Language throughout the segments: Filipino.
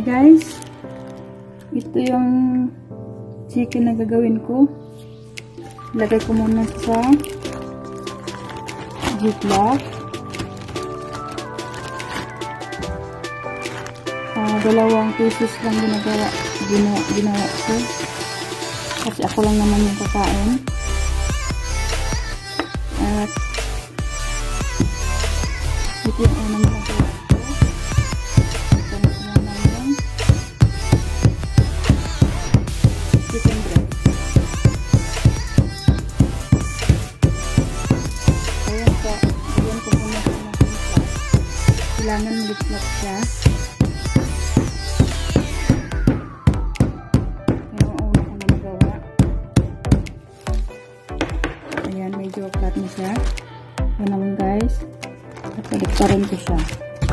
guys, ito yung chicken na gagawin ko. Lagay ko muna sa ziplock. 2 pieces lang ginawa ko. Kasi ako lang naman yung kakain. At ito yung unang nagawa ko. Ito na naman yung chicken breast. Ayan po. Ayan ko muna sa natin. Kailangan mag-slap siya. Medyo flat na siya. Yan naman guys. At paliktarin ko siya.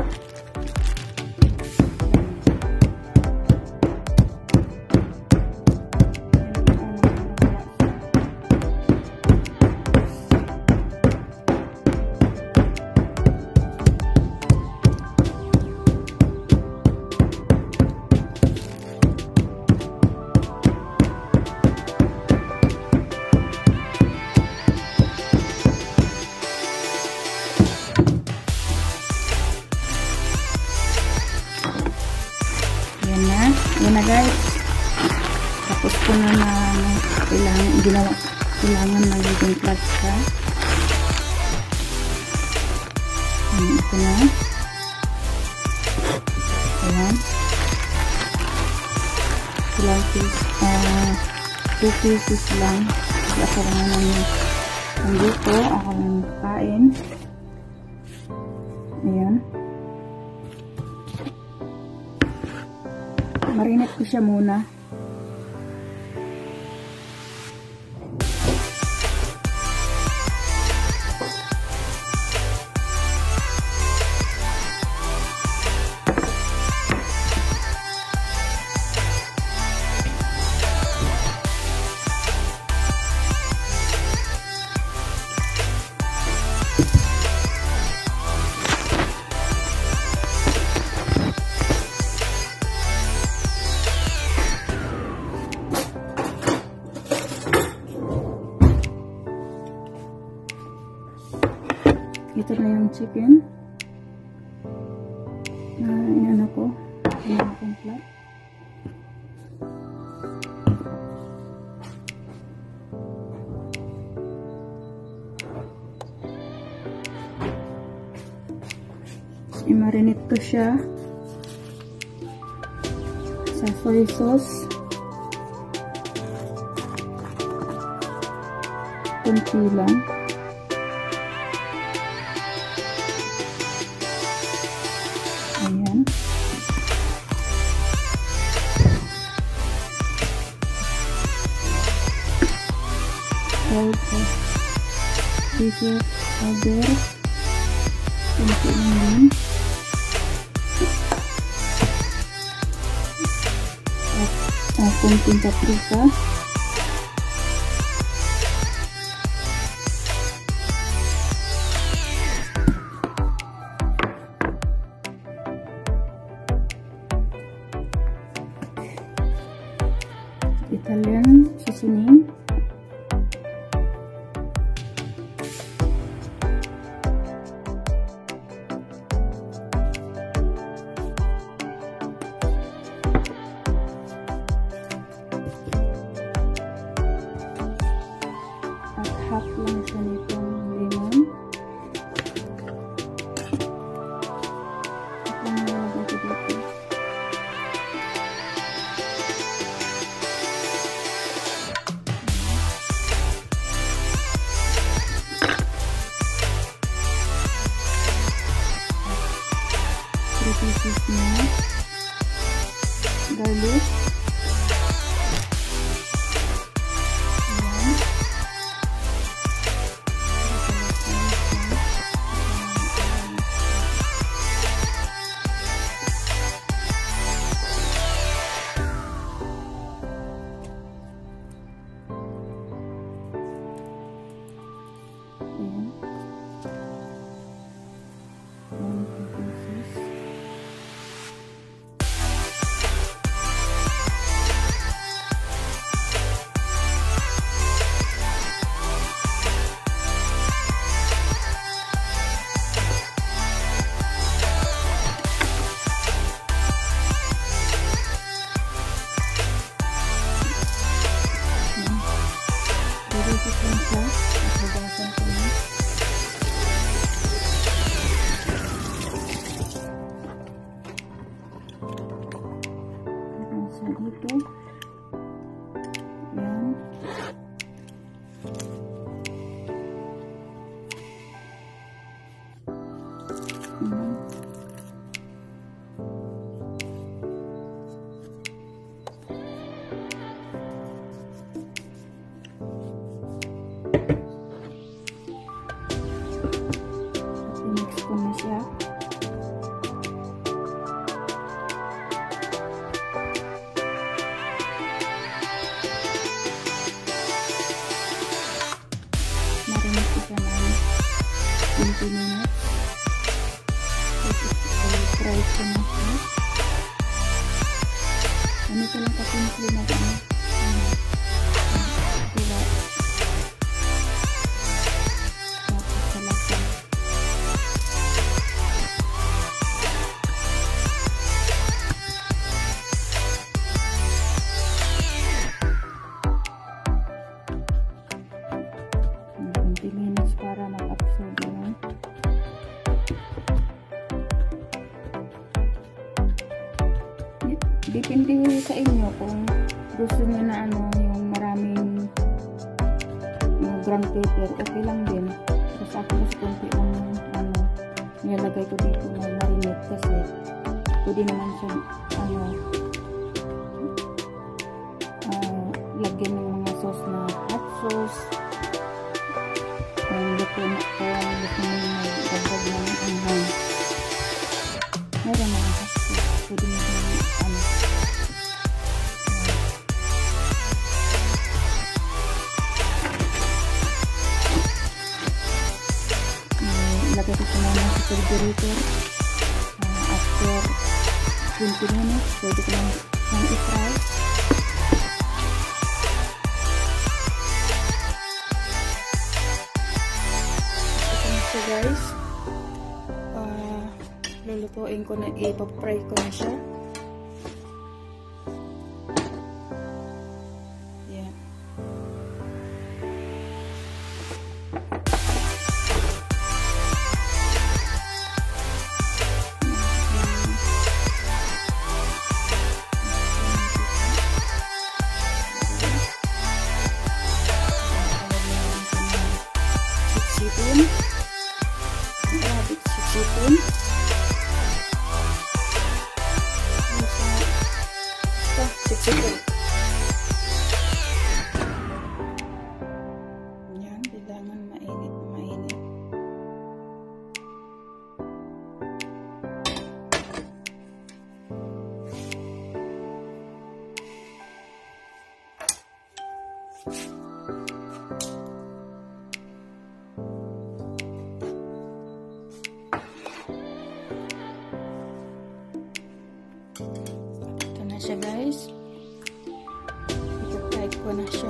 Yan na guys. Tapos ko na kailangan magiging flat siya. Ito na. Ayan. Ilang piece, 2 pieces lang. Kasi ako lang naman yung dito. Ako lang kain. Ayan. Marinate ko siya muna. Ito na yung chicken na inano ko. Inano kong flat. I-marinate ko siya sa soy sauce. Kunti lang. Ayan. Pieces powder. Kunti naman. At kunting paprika. Italian seasoning. At half lang siya nitong lemon. Ito na nalagay ko dito. Pieces na garlic. Ayan. I-try ko na siya. Ano ito lang kasimple na ano? Diba? Tapos sa lasa. Minutes para mag-absorb yan. Depende sa inyo kung gusto nyo na ano, yung maraming yung ground pepper, okay lang din. Tapos ako mas konti lang ano, nilagay ko dito na marinate kasi pwede naman siya ano, lagyan ng mga sauce na hot sauce. Luto na po, luto na yung dagdag ng anghang. Meron na kasi pwede mo yung ano. Ilagay ko na ng refrigerator. After 20 minutes, pwede ko lang i-fry. So guys, lulutuin ko na, i-fry ko na siya. Yan. Sipsipin. Sipsipin. Sipsipin. Yan, kailangan mainit. Ito na siya guys. I-fry ko na siya.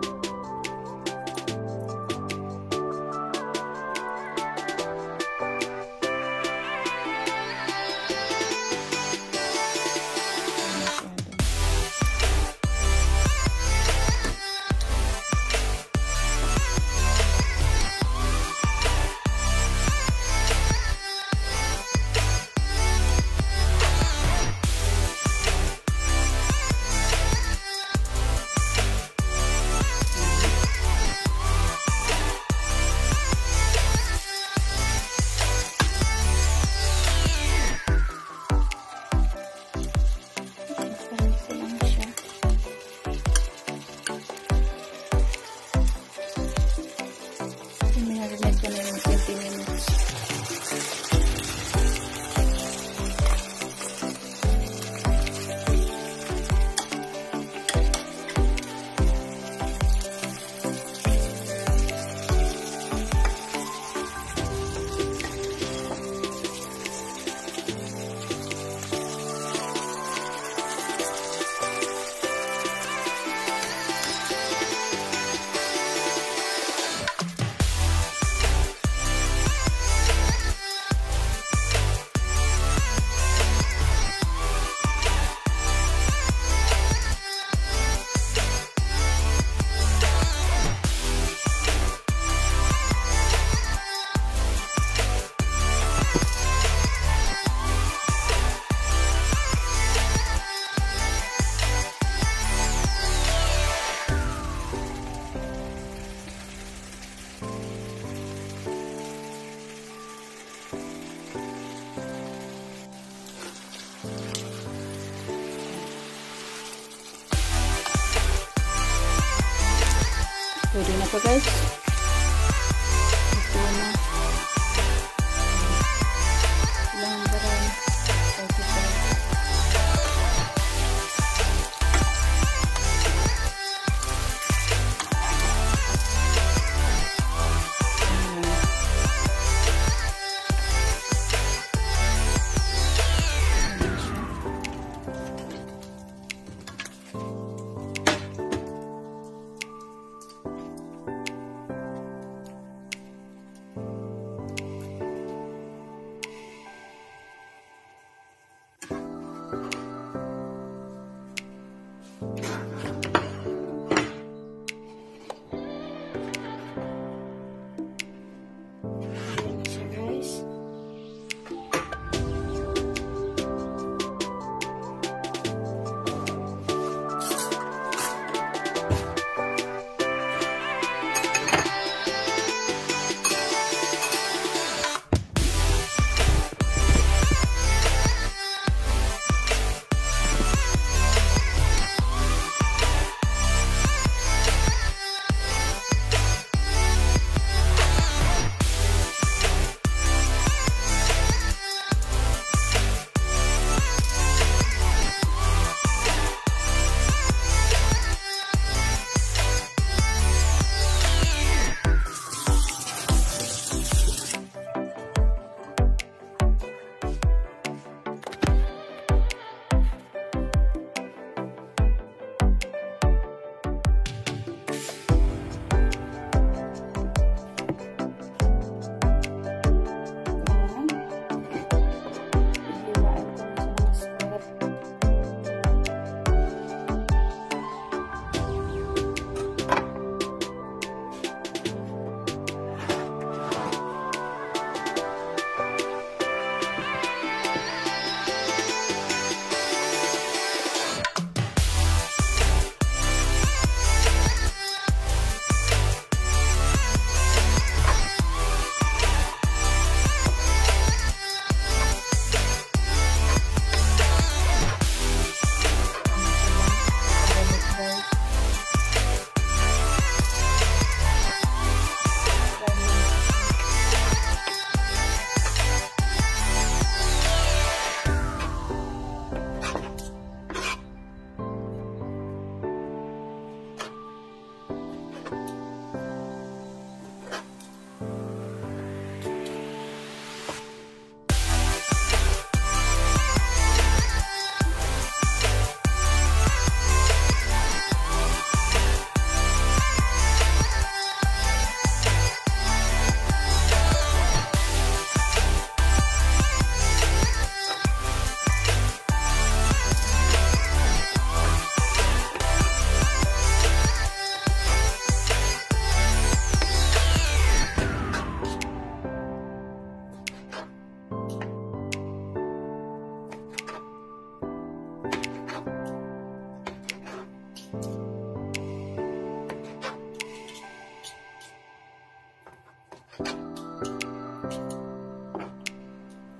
Marinate ko na yung 20 minutes. Pwede na po guys. Ito na. Ilang baray.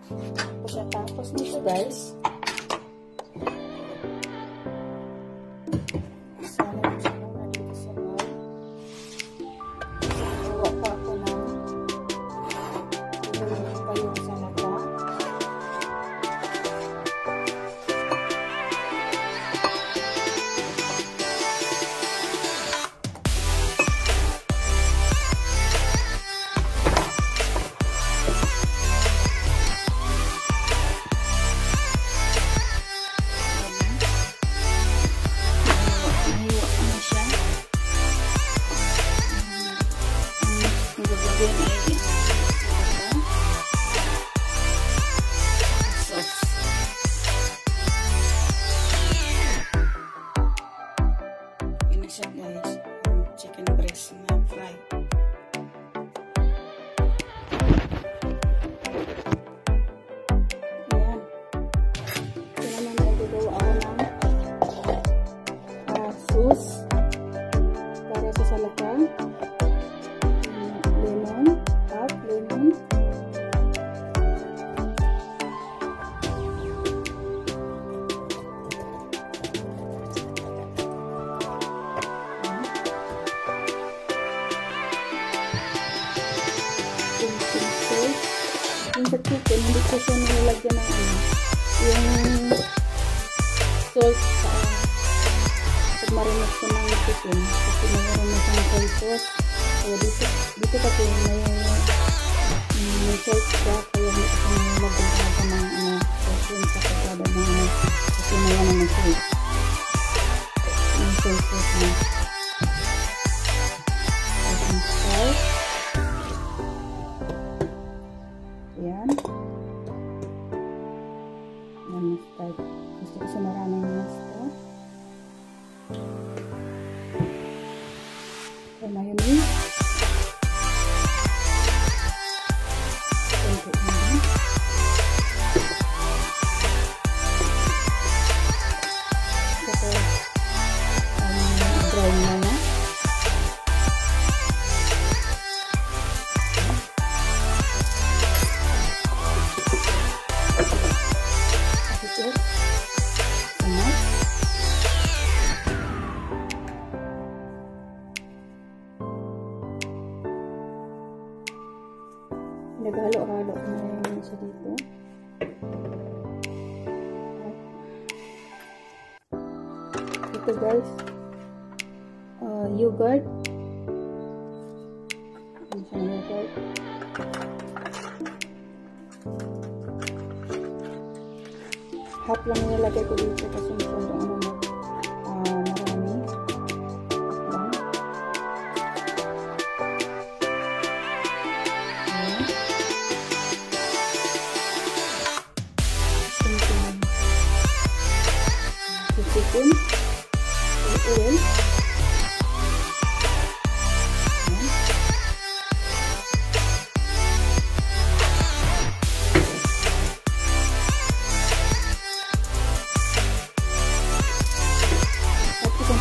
Pagkatapos nito guys, sana yung siya muna dito sa bag. Gawa pa ako ng ilulog pa yung salata. Guys, chicken breast na fry. Ayan. Ito naman ay gagawa ako ng sauce para sa salata. Lemon, half lemon. Yung sa chicken, hindi ko siya nilagyan ng yung salt sa pag-marinate ko ng chicken. Kasi mayroon na siyang soy sauce. Kaya dito kasi may salt siya. Kaya hindi ko siya nilagyan talaga ng sauce yun sa pagkada ng kasi mayroon na salt. Yung soy sauce na. Salt. Ayan. Ayan, mustard. Gusto ko sa maraming mustard. So, mayonnaise. Konti lang. Tapos, dry na na. Naghalo-halo ko na yung isa dito. Ito guys, yogurt. Isang yogurt. Half lang nilagay ko dito kasi masyadong marami. Chicken, oil, at isang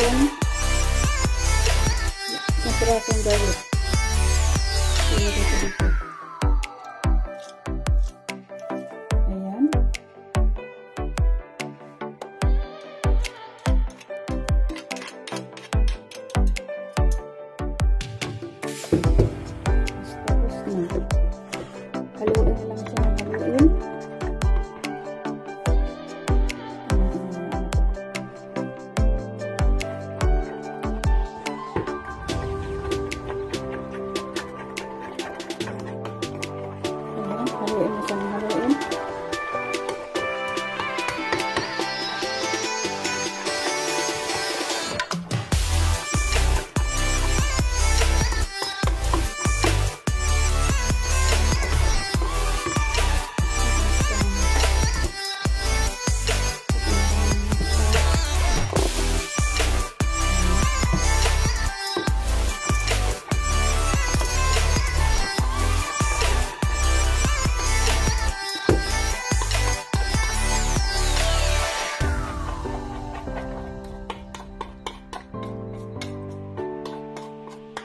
pirasong garlic. Ilagay ko dito. Ayan. Haluin na lang siya ng haluin. Haluin na siya ng haluin.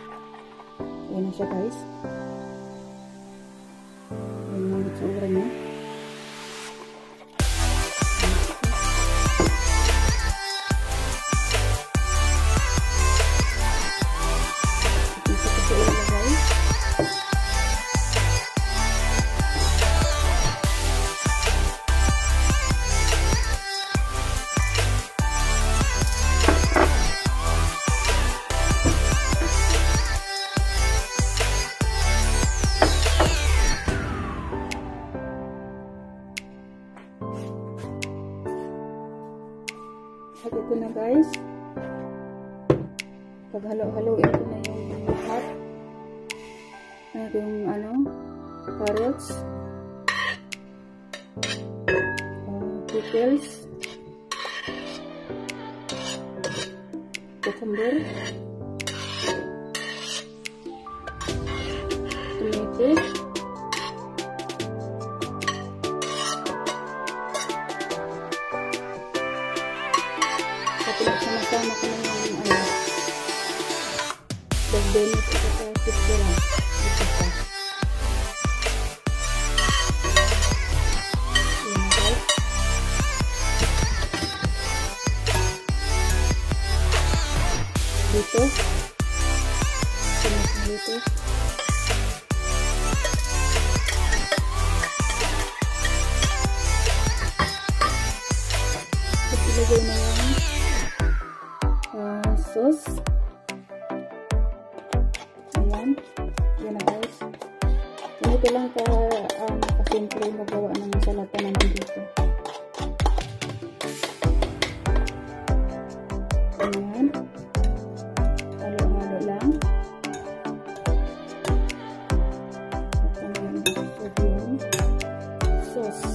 Ayan na siya guys. Ayan na yung tsura niya. At ito na guys. Paghalo-haloin ko na yung lahat. Ito yung carrots. Pickles. Cucumber. Tomato. Tapos sama-sama ko na yung dagdagan ito sa pizza. Ito pa. Yan guys. Dito. Tumas na dito. Tapos ilagay na yung sauce. Ayan. Yan na guys. Ganito lang kasimple magawa ng salata naman dito. Ayan. Halo-halo lang. At ayan. Yung sauce.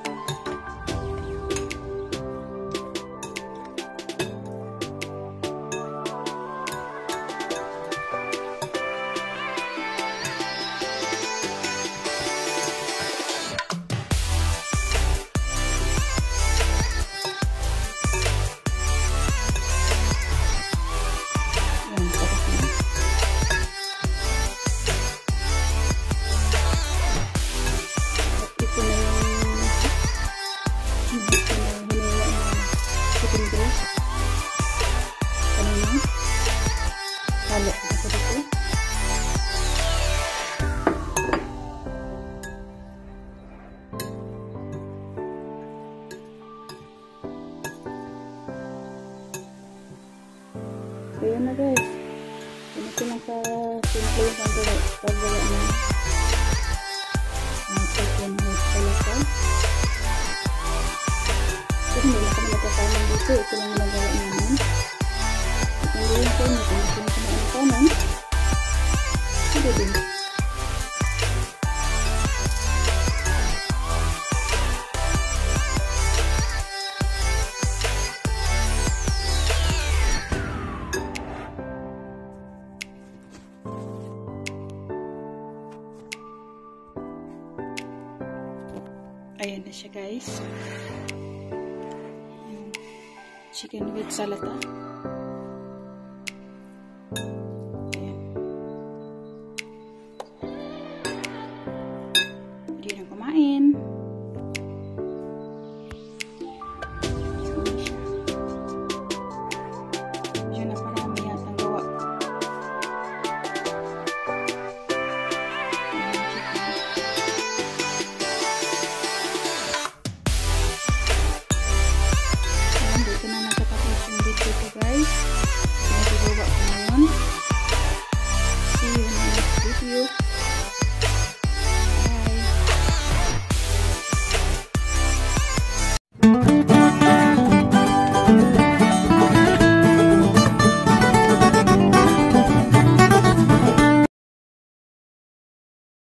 Halo dito. So yun na guys. Ganito lang ka-simple yung paggawa ng chicken with salata. Kasi hindi na kami nagkakaman dito. Ito lang yung nagawa namin. Hindi yung kayo na kung kumain kanan. Sige din. Ayan na siya guys. Chicken with salata. Ayan. Pwede na kumain. Medyo na parami yatang gawa. Dito na natatapos yung video ko guys. Nagagawa ko ngayon. See you in the next video.